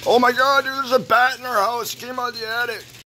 Oh my god, dude, there's a bat in our house. Came out of the attic.